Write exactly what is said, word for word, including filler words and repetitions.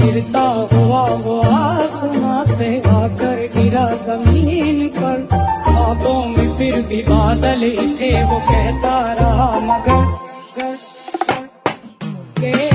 गिरता हुआ वो आसमां से आकर गिरा जमीन पर। ख्वाबों में फिर भी बादल ही थे, वो कहता रहा मगर के